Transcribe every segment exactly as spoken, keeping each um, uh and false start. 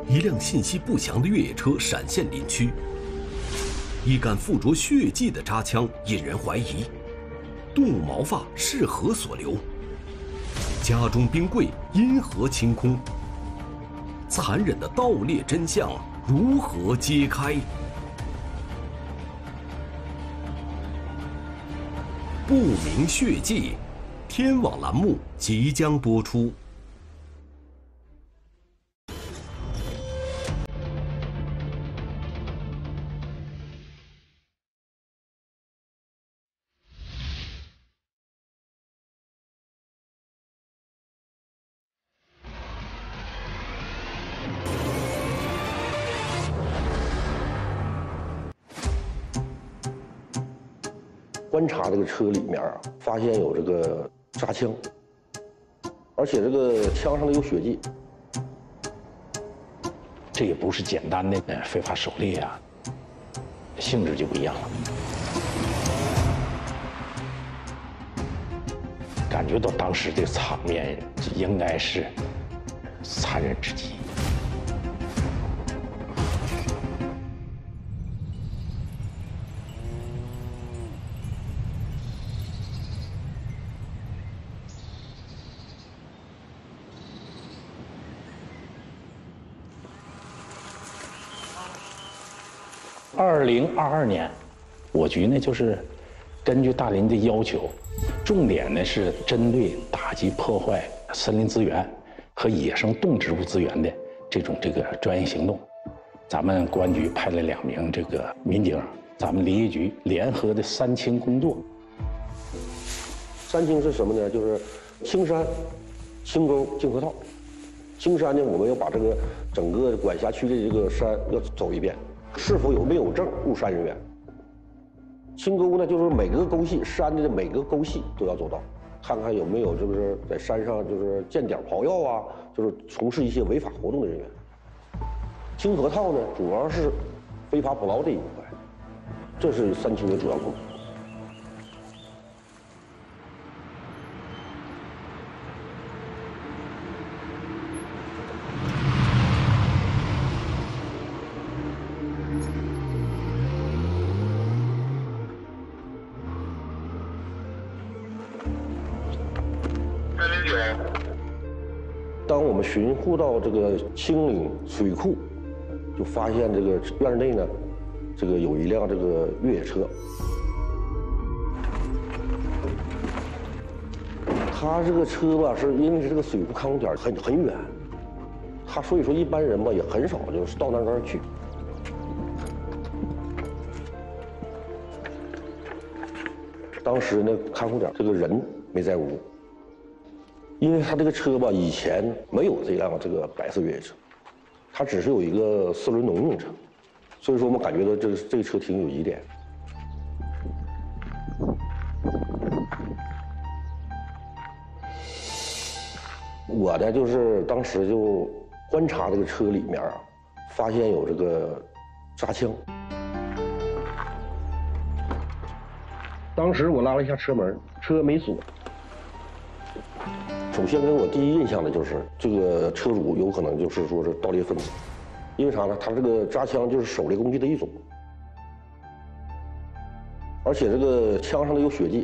一辆信息不详的越野车闪现林区，一杆附着血迹的扎枪引人怀疑。动物毛发是何所留？家中冰柜因何清空？残忍的盗猎真相如何揭开？不明血迹，天网栏目即将播出。 观察这个车里面啊，发现有这个扎枪，而且这个枪上都有血迹。 这也不是简单的呃非法狩猎啊，性质就不一样了。感觉到当时这个场面应该是残忍至极。二零二二年，我局呢就是根据大林的要求，重点呢是针对打击破坏森林资源和野生动植物资源的这种这个专业行动。咱们公安局派了两名这个民警，咱们林业局联合的三清工作。 三清是什么呢？就是青山、青沟、净河套。青山呢，我们要把这个整个管辖区的这个山要走一遍。是否有没有证入山人员？清沟呢，就是每个沟系山的每个沟系都要走到，看看有没有就是在山上就是见点刨药啊，就是从事一些违法活动的人员。清河套呢，主要是非法捕捞这一块，这是三清的主要工作。当我们巡护到这个青岭水库，就发现这个院内呢，这个有一辆这个越野车。它这个车吧，是因为这个水库看护点很很远，它所以说一般人吧也很少就是到那儿去。当时呢，看护点这个人没在屋。因为他这个车吧，以前没有这辆这个白色越野车，它只是有一个四轮农用车，所以说我们感觉到这个这个车挺有疑点。我呢，就是当时就观察这个车里面啊，发现有这个扎枪。当时我拉了一下车门，车没锁。首先给我第一印象的就是这个车主有可能就是说是盗猎分子，因为啥呢？他这个扎枪就是狩猎工具的一种，而且这个枪上都有血迹，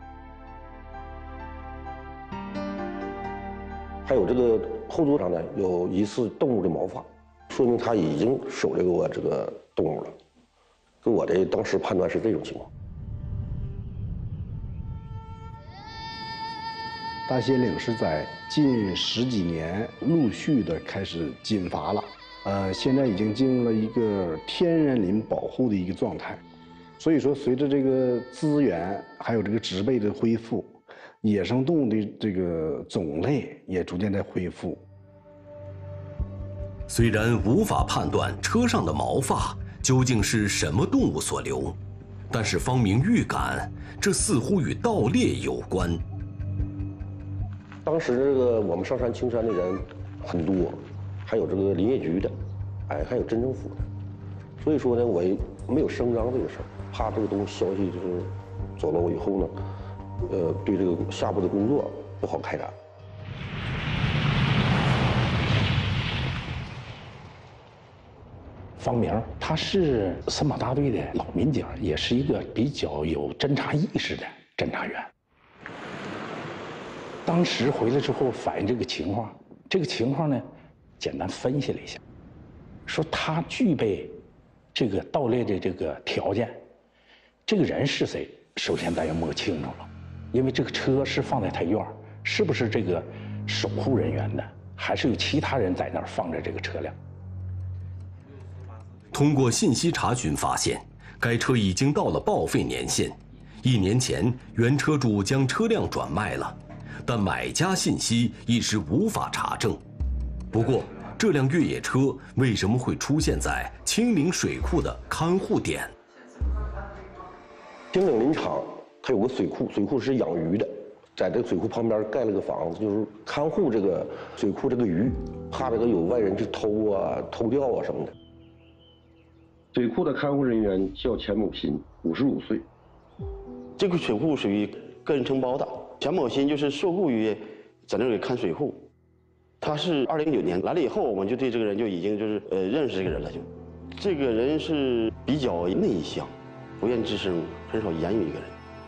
还有这个后座上呢有疑似动物的毛发，说明他已经狩猎过这个动物了。跟我的当时判断是这种情况。 大兴岭是在近十几年陆续的开始禁伐了，呃，现在已经进入了一个天然林保护的一个状态，所以说随着这个资源还有这个植被的恢复，野生动物的这个种类也逐渐在恢复。 虽然无法判断车上的毛发究竟是什么动物所留，但是方明预感，这似乎与盗猎有关。 当时这个我们上山青山的人很多，还有这个林业局的，哎，还有镇政府的，所以说呢，我也没有声张这个事儿，怕这个东西消息就是走漏以后呢，呃，对这个下步的工作不好开展。 方明，他是森马大队的老民警，也是一个比较有侦察意识的侦察员。当时回来之后反映这个情况，这个情况呢，简单分析了一下，说他具备这个盗猎的这个条件。这个人是谁？首先咱要摸清楚了，因为这个车是放在他院儿，是不是这个守护人员的，还是有其他人在那儿放着这个车辆？ 通过信息查询发现，该车已经到了报废年限，一年前原车主将车辆转卖了，但买家信息一时无法查证。不过，这辆越野车为什么会出现在清岭水库的看护点？ 清岭林场它有个水库，水库是养鱼的，在这个水库旁边盖了个房子，就是看护这个水库这个鱼，怕这个有外人去偷啊、偷钓啊什么的。水库的看护人员叫钱某新，五十五岁。 这个水库属于个人承包的，钱某新就是受雇于在那里看水库。他是二零一九年来了以后，我们就对这个人就已经就是呃认识这个人了就，这个人是比较内向，不愿吱声，很少言语一个人。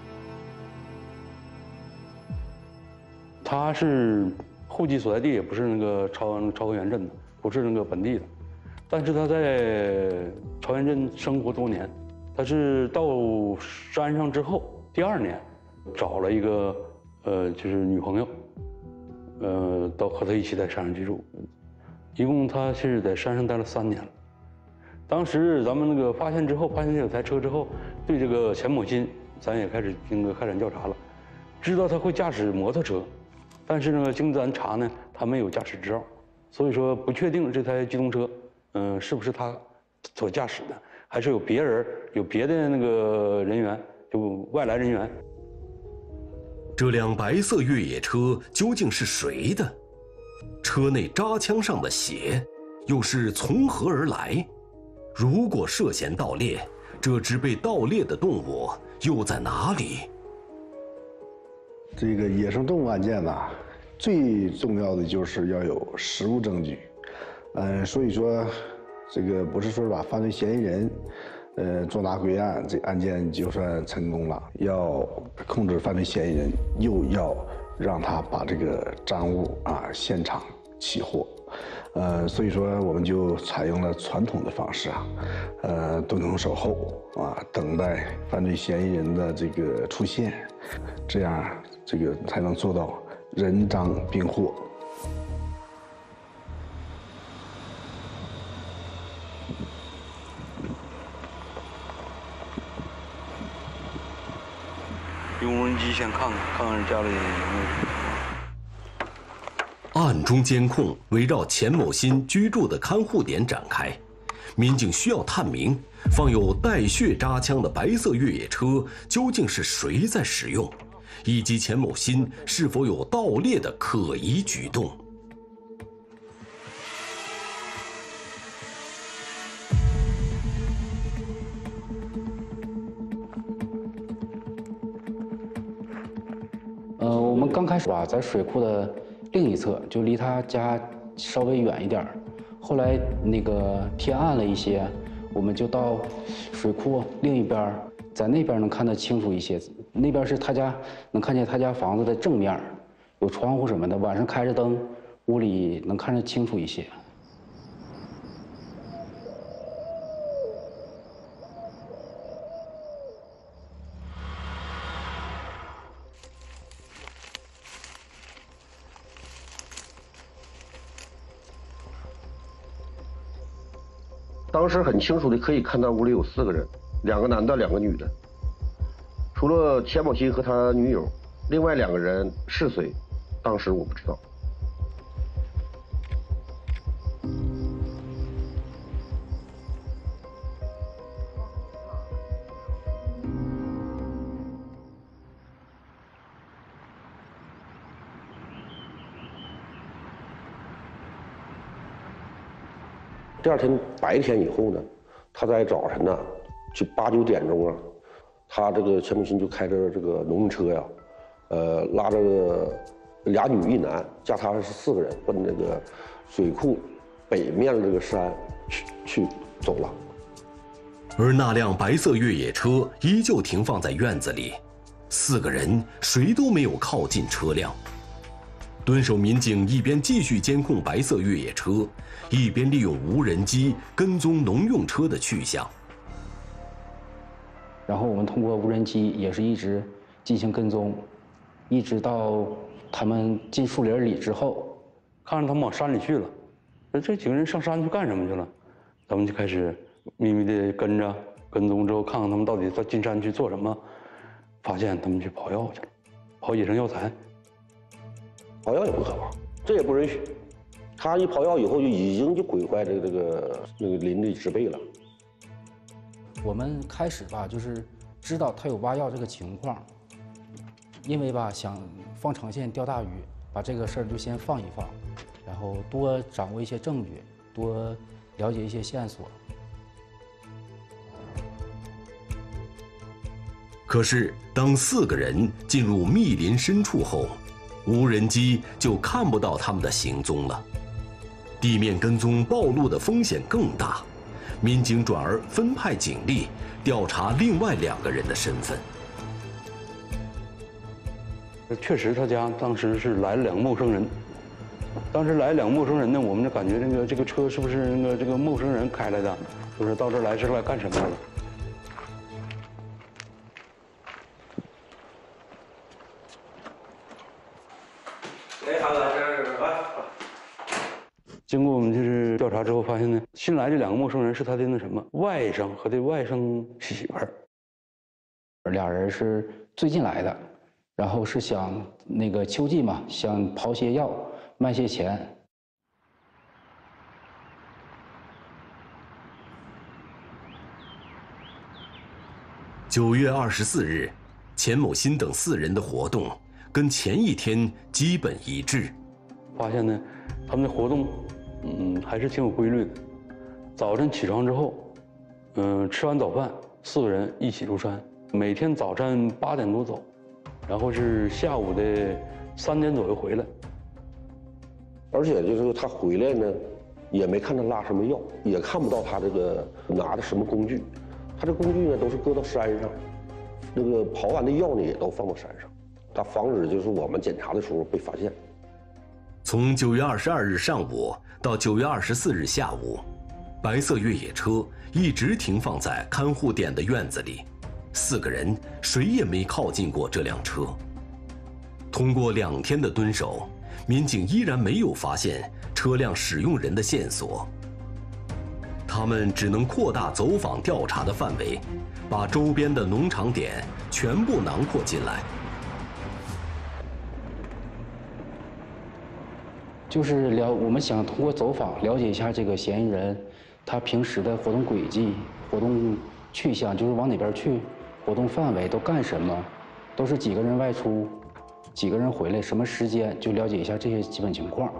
他是户籍所在地也不是那个朝朝河源镇的，不是那个本地的，但是他在朝源镇生活多年，他是到山上之后第二年找了一个呃就是女朋友，呃到和他一起在山上居住，一共他是在山上待了三年了。当时咱们那个发现之后，发现有台车之后，对这个钱某新咱也开始那个开展调查了，知道他会驾驶摩托车。但是呢，经咱查呢，他没有驾驶执照，所以说不确定这台机动车，嗯、呃，是不是他所驾驶的，还是有别人、有别的那个人员，就外来人员。 这辆白色越野车究竟是谁的？车内扎枪上的血又是从何而来？如果涉嫌盗猎，这只被盗猎的动物又在哪里？ 这个野生动物案件呢，最重要的就是要有实物证据，呃，所以说，这个不是说把犯罪嫌疑人，呃，捉拿归案，这案件就算成功了。要控制犯罪嫌疑人，又要让他把这个赃物啊现场起获，呃，所以说我们就采用了传统的方式啊，呃，蹲坑守候啊，等待犯罪嫌疑人的这个出现，这样。这个才能做到人赃并获。 用无人机先看看，看看家里有没有。 暗中监控围绕钱某新居住的看护点展开，民警需要探明放有带血扎枪的白色越野车究竟是谁在使用。以及钱某新是否有盗猎的可疑举动？ 呃，我们刚开始吧，在水库的另一侧，就离他家稍微远一点儿。后来那个天暗了一些，我们就到水库另一边，在那边能看得清楚一些。那边是他家，能看见他家房子的正面，有窗户什么的，晚上开着灯，屋里能看得清楚一些。 当时很清楚的可以看到屋里有四个人，两个男的，两个女的。除了钱某新和他女友，另外两个人是谁，当时我不知道。第二天白天以后呢，他在早晨呢，就八九点钟啊。他这个钱某新就开着这个农用车呀，呃，拉着俩女一男，加他是四个人，奔那个水库北面的这个山去去走了。 而那辆白色越野车依旧停放在院子里，四个人谁都没有靠近车辆。蹲守民警一边继续监控白色越野车，一边利用无人机跟踪农用车的去向。 然后我们通过无人机也是一直进行跟踪，一直到他们进树林里之后， 看着他们往山里去了，那这几个人上山去干什么去了？咱们就开始秘密的跟着，跟踪之后看看他们到底在进山去做什么，发现他们去跑药去了，跑野生药材。 跑药也不可怕，这也不允许。他一跑药以后，就已经就毁坏这个这个那个林地植被了。 我们开始吧，就是知道他有挖药这个情况，因为吧想放长线钓大鱼，把这个事儿就先放一放，然后多掌握一些证据，多了解一些线索。 可是，当四个人进入密林深处后，无人机就看不到他们的行踪了。地面跟踪暴露的风险更大，民警转而分派警力调查另外两个人的身份。 确实，他家当时是来了两个陌生人。当时来两个陌生人呢，我们就感觉这个这个车是不是那个这个陌生人开来的？就是到这儿来是来干什么的？ 哎，韩哥，这是来。 经过我们就是调查之后，发现呢，新来这两个陌生人是他的那什么外甥和他外甥媳妇儿。 俩人是最近来的，然后是想那个秋季嘛，想刨些药卖些钱。 九月二十四日，钱某新等四人的活动跟前一天基本一致。 发现呢，他们的活动，嗯，还是挺有规律的。早晨起床之后，嗯，吃完早饭，四个人一起入山。每天早晨八点多走，然后是下午的三点左右回来。 而且就是他回来呢，也没看他拉什么药，也看不到他这个拿的什么工具。他这工具呢都是搁到山上，那个刨完的药呢也都放到山上，他防止就是我们检查的时候被发现。 从九月二十二日上午到九月二十四日下午，白色越野车一直停放在看护点的院子里，四个人谁也没靠近过这辆车。通过两天的蹲守，民警依然没有发现车辆使用人的线索。他们只能扩大走访调查的范围，把周边的农场点全部囊括进来。 就是了，我们想通过走访了解一下这个嫌疑人，他平时的活动轨迹、活动去向，就是往哪边去，活动范围都干什么，都是几个人外出，几个人回来，什么时间，就了解一下这些基本情况。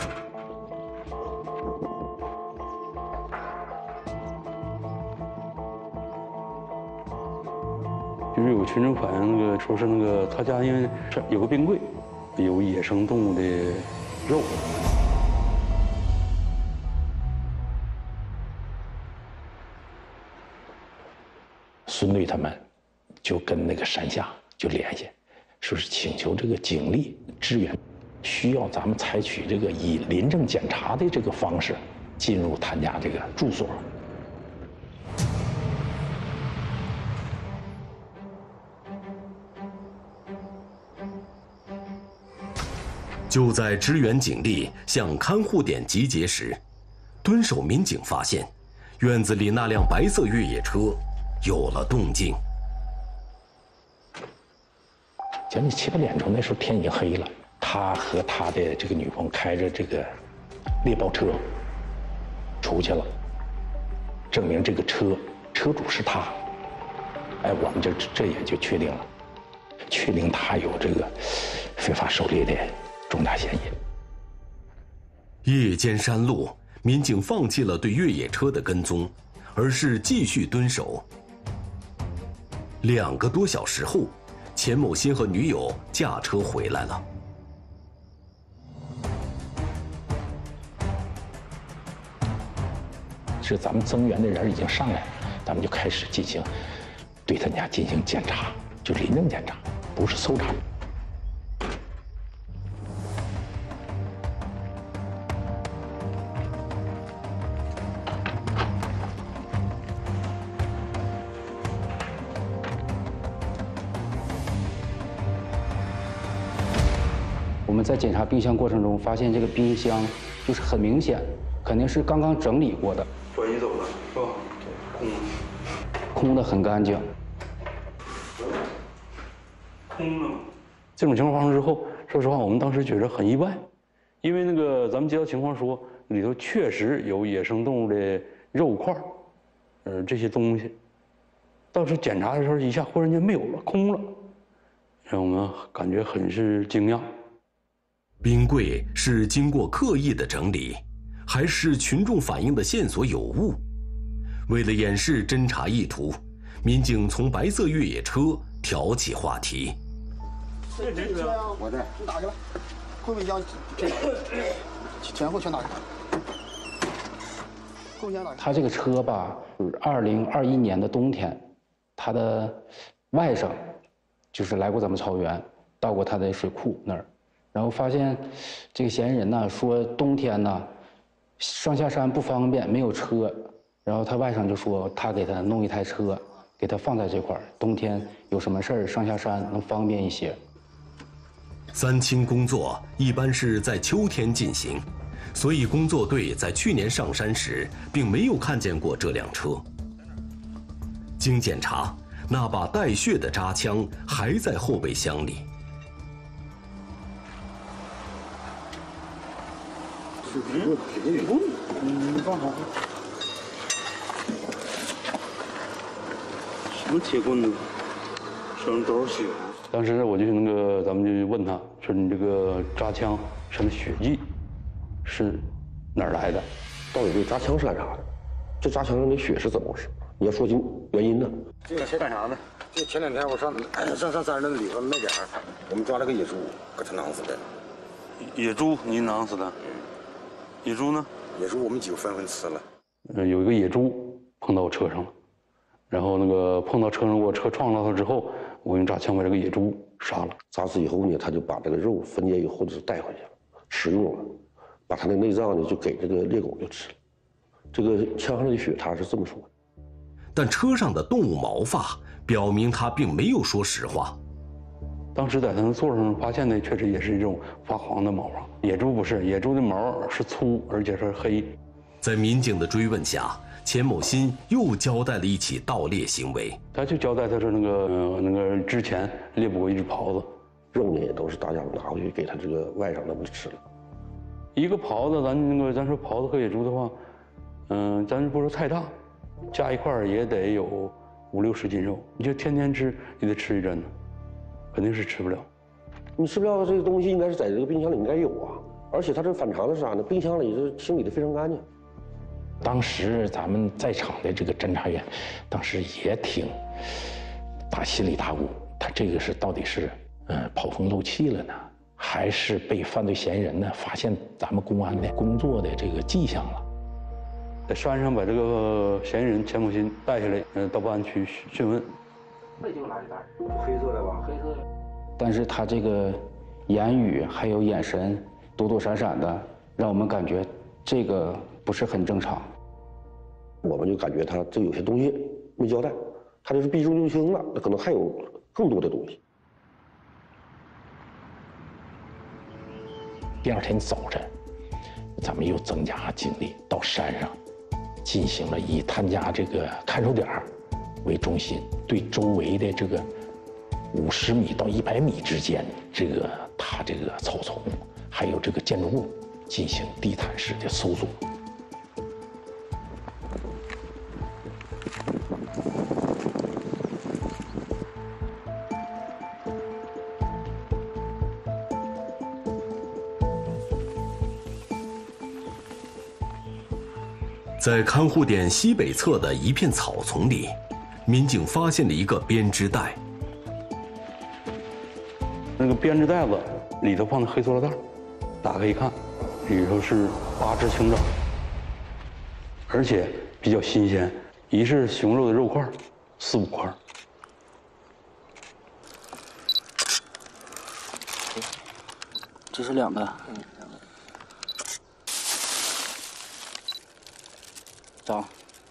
就是有群众反映，那个说是那个他家因为有个冰柜，有野生动物的肉。 孙队他们就跟那个山下就联系，说是请求这个警力支援，需要咱们采取这个以临证检查的这个方式进入他家这个住所。 就在支援警力向看护点集结时，蹲守民警发现，院子里那辆白色越野车有了动静。 将近七八点钟，那时候天已经黑了，他和他的这个女朋友开着这个猎豹车出去了，证明这个车车主是他。哎，我们就这也就确定了，确定他有这个非法狩猎的重大嫌疑。夜间山路，民警放弃了对越野车的跟踪，而是继续蹲守。两个多小时后，钱某新和女友驾车回来了。 是咱们增援的人已经上来了，咱们就开始进行对他家进行检查，就临证检查，不是搜查。 我们在检查冰箱过程中，发现这个冰箱就是很明显，肯定是刚刚整理过的。 转移走了，是吧？空， 空的很干净。 空了。这种情况发生之后，说实话，我们当时觉得很意外，因为那个咱们接到情况说里头确实有野生动物的肉块，呃，这些东西。到时候检查的时候，一下忽然间没有了，空了，让我们感觉很是惊讶。 冰柜是经过刻意的整理，还是群众反映的线索有误？为了掩饰侦查意图，民警从白色越野车挑起话题。 这这车呀，我这你打开了，后备箱这前后全打开。后箱打开。 他这个车吧，二零二一年的冬天，他的外甥就是来过咱们草原，到过他的水库那儿。然后发现，这个嫌疑人呢说冬天呢，上下山不方便，没有车。然后他外甥就说他给他弄一台车，给他放在这块儿，冬天有什么事儿上下山能方便一些。 三清工作一般是在秋天进行，所以工作队在去年上山时并没有看见过这辆车。经检查，那把带血的扎枪还在后备箱里。 嗯，嗯，放好。 什么铁棍子？身上都是血。当时我就那个，咱们就问他说：“你这个扎枪上的血迹是哪儿来的？ 到底这扎枪是干啥的？这扎枪上的血是怎么回事？你要说清原因呢。 这个干啥呢？这前两天我上上上山那里头那点儿，我们抓了个野猪，搁他囊死的。 野猪您囊死的？野猪呢？ 野猪我们几个纷纷吃了。 呃，有一个野猪碰到我车上了，然后那个碰到车上，我车撞到它之后，我用扎枪把这个野猪杀了。 扎死以后呢，他就把这个肉分解以后就带回去了，食用了，把他的内脏呢就给这个猎狗就吃了。这个枪上的血，他是这么说的。 但车上的动物毛发表明他并没有说实话。 当时在他的座上发现的确实也是一种发黄的毛发，野猪不是，野猪的毛是粗而且是黑。 在民警的追问下，钱某新又交代了一起盗猎行为。 他就交代他说那个、呃、那个之前猎捕过一只狍子， 肉呢也都是大家拿回去给他这个外甥他们吃了。 一个狍子，咱那个咱说狍子和野猪的话，嗯、呃，咱不说太大，加一块也得有五六十斤肉，你就天天吃，你得吃一阵子。肯定是吃不了， 你吃不了的这个东西应该是在这个冰箱里应该有啊，而且它这反常的是啥呢？冰箱里是清理的非常干净。 当时咱们在场的这个侦查员，当时也挺打心里打鼓，他这个是到底是呃跑风漏气了呢，还是被犯罪嫌疑人呢发现咱们公安的工作的这个迹象了？ 在山上把这个嫌疑人钱某新带下来，呃，到办案区讯问。 那就垃圾袋，黑色的吧？黑色的。 但是他这个言语还有眼神躲躲闪闪的，让我们感觉这个不是很正常。 我们就感觉他这有些东西没交代，他就是避重就轻了，那可能还有更多的东西。 第二天早晨，咱们又增加警力到山上，进行了以他家这个看守点为中心，对周围的这个五十米到一百米之间，这个它这个草丛，还有这个建筑物，进行地毯式的搜索。 在看护点西北侧的一片草丛里，民警发现了一个编织袋。 那个编织袋子里头放的黑塑料袋，打开一看，里头是八只青枣， 而且比较新鲜。一是熊肉的肉块，四五块。 这是两个。嗯，两个。找。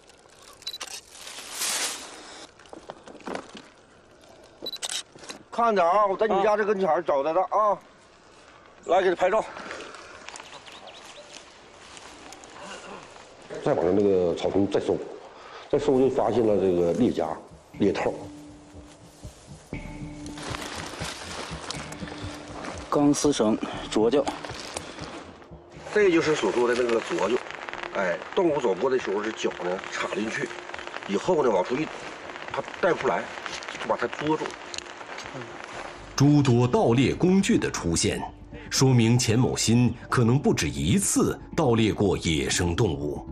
看着啊，我在你家这跟前找的的啊，来给他拍照。再往那个草丛再搜，再搜就发现了这个裂夹、裂套。 钢丝绳左脚， 这就是所说的那个左脚。哎，动物走过的时候是脚呢插进去，以后呢往出一，它带不出来，就把它捉住。 诸多盗猎工具的出现，说明钱某新可能不止一次盗猎过野生动物。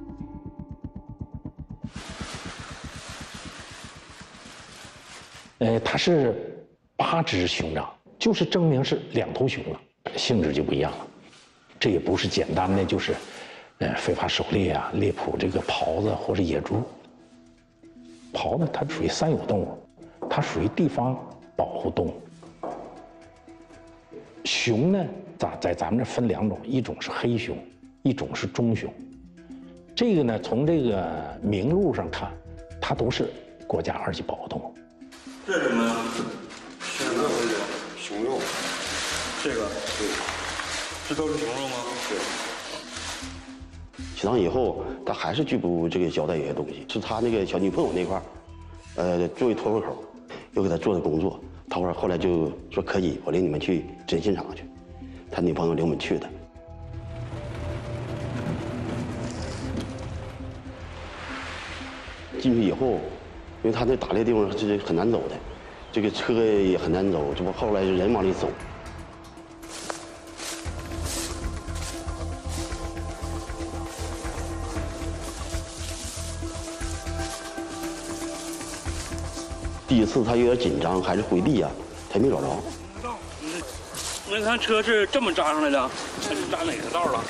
呃，它是八只熊掌，就是证明是两头熊了，性质就不一样了。这也不是简单的就是，呃，非法狩猎啊，猎捕这个狍子或者野猪。狍子它属于三有动物，它属于地方保护动物。熊呢，在在咱们这分两种，一种是黑熊，一种是棕熊。这个呢，从这个名录上看，它都是国家二级保护动物。 这是什么呀？ 熊肉，熊肉， 这个， 对， 这都是熊肉吗？ 对。 起档以后，他还是拒不这个交代一些东西，是他那个小女朋友那块儿，呃，作为托付口，又给他做的工作。他说后来就说可以，我领你们去真现场去。他女朋友领我们去的。进去以后，因为他那打猎地方是很难走的，这个车也很难走，这不后来是人往里走。第一次他有点紧张，还是回避啊，他没找着。 那看车是这么扎上来的，它是扎哪个道了？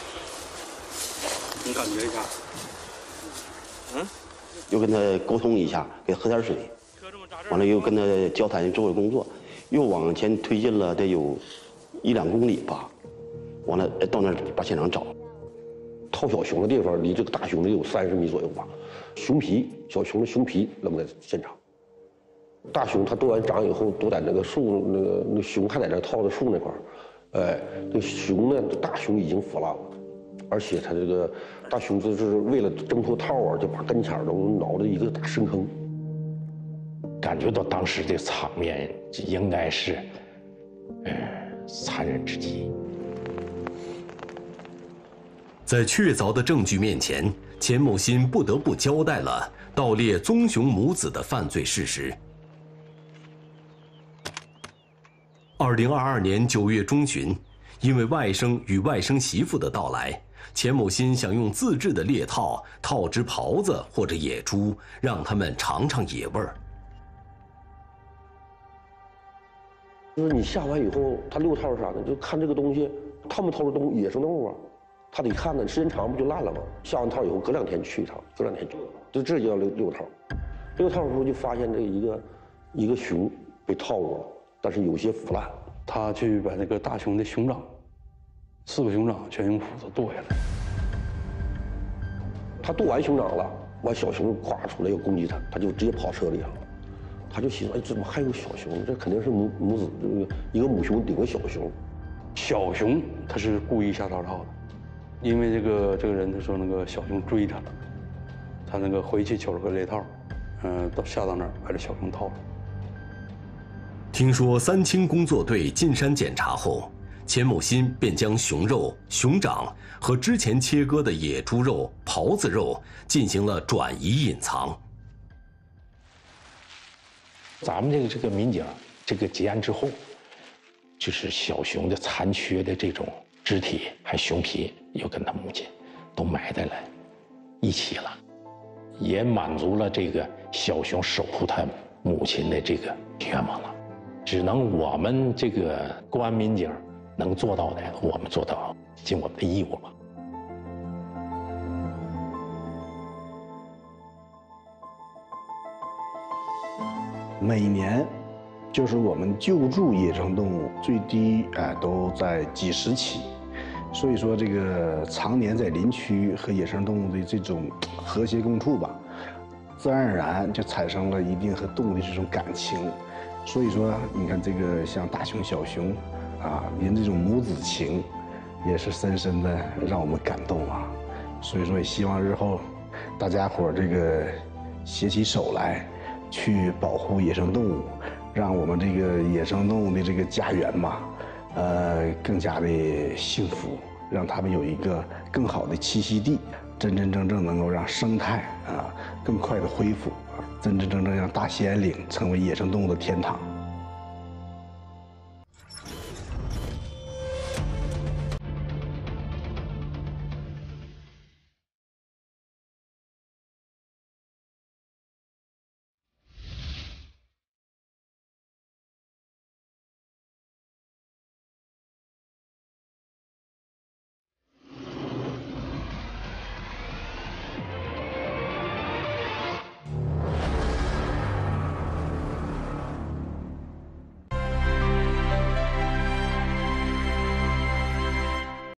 你感觉一下。嗯。 又跟他沟通一下，给他喝点水。完了又跟他交谈做做工作，又往前推进了得有一两公里吧。完了到那儿把现场找。 套小熊的地方离这个大熊得有三十米左右吧。熊皮，小熊的熊皮扔在现场。大熊它剁完掌以后，都在那个树，那个那熊还在那套着树那块儿，哎，这熊呢，大熊已经腐烂了，而且它这个大熊就是为了挣脱套啊，就把跟前都挠了一个大深坑。 感觉到当时这场面应该是，呃，残忍至极。 在确凿的证据面前，钱某新不得不交代了盗猎棕熊母子的犯罪事实。二零二二年九月中旬，因为外甥与外甥媳妇的到来，钱某新想用自制的猎套套只狍子或者野猪，让他们尝尝野味儿。 就是你下完以后，他遛套是啥呢？就看这个东西套没套着动物，野生动物啊，他得看呢，时间长不就烂了吗？下完套以后，隔两天去一趟，隔两天去，就这就叫遛遛套。遛套的时候就发现这一个一个熊被套过了。但是有些腐烂， 他去把那个大熊的熊掌，四个熊掌全用斧子剁下来。 他剁完熊掌了，完小熊咵出来要攻击他，他就直接跑车里了。他就寻思，哎，怎么还有小熊？这肯定是母母子，这个一个母熊顶个小熊。 小熊他是故意下套套的，因为这个这个人他说那个小熊追他了，他那个回去取了个猎套，嗯、呃，到下到那儿把这小熊套了。 听说三清工作队进山检查后，钱某新便将熊肉、熊掌和之前切割的野猪肉、狍子肉进行了转移隐藏。 咱们这个这个民警，这个结案之后，就是小熊的残缺的这种肢体，还熊皮，又跟他母亲都埋在了一起了，也满足了这个小熊守护他母亲的这个愿望了。只能我们这个公安民警能做到的，我们做到，尽我们的义务吧。 每年就是我们救助野生动物最低哎都在几十起，所以说这个常年在林区和野生动物的这种和谐共处吧，自然而然就产生了一定和动物的这种感情。所以说，你看这个像大熊、小熊，啊，您这种母子情，也是深深的让我们感动啊。所以说，也希望日后大家伙儿这个携起手来，去保护野生动物，让我们这个野生动物的这个家园嘛，呃，更加的幸福，让他们有一个更好的栖息地，真真正正能够让生态啊更快的恢复。真真正正让大兴安岭成为野生动物的天堂。